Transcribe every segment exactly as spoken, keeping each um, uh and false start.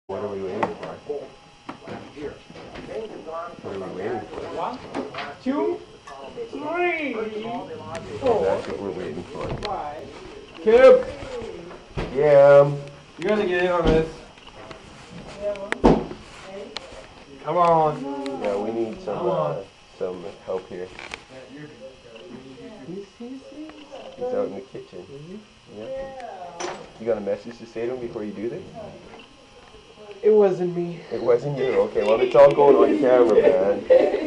What are we waiting for? What are we waiting for? One, two, three, four. That's what we're waiting for. Five. Kip! Yeah. You gotta get in on this. Come on. Yeah, we need some uh, some help here. He's, he's, he's out in the kitchen. Yeah. You got a message to say to him before you do this? It wasn't me. It wasn't you. Okay, well it's all going on camera, man.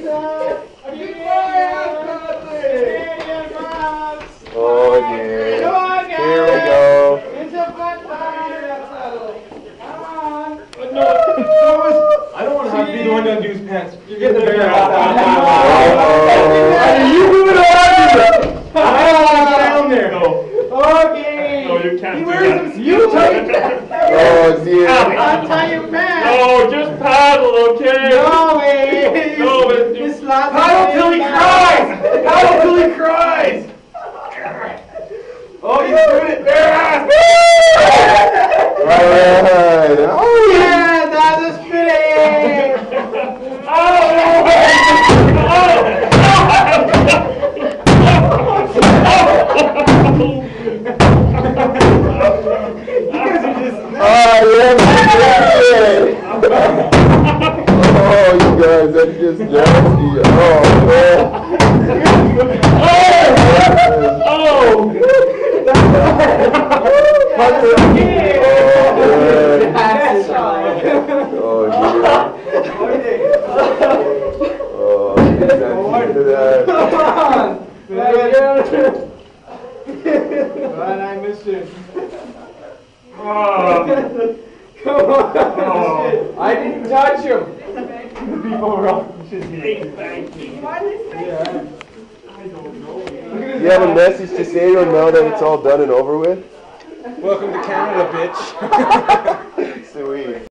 Oh dear. Here we go. It's a fun time. Come on. No, I don't want to have to be the one to undo his pants. You're getting the bear out. Are you moving on? I don't want to get down there. No. Okay. No, you can't He do wears that. some you tight. Oh dear. Untie your pants. No, just paddle, okay? No way. No, but you This last paddle till he cries. Paddle till he cries. Oh, he's doing it bare ass. Alright. Oh Yeah, that's a spinning. Oh, no. Oh, yeah, man. Oh, you guys, that's just nasty. Oh, man. Oh! Oh, Man, I missed it. Oh. Come on. Oh. I didn't touch him. People were all Big thank you. Yeah. you have a message to say to him now that it's all done and over with? Welcome to Canada, bitch. Sweet.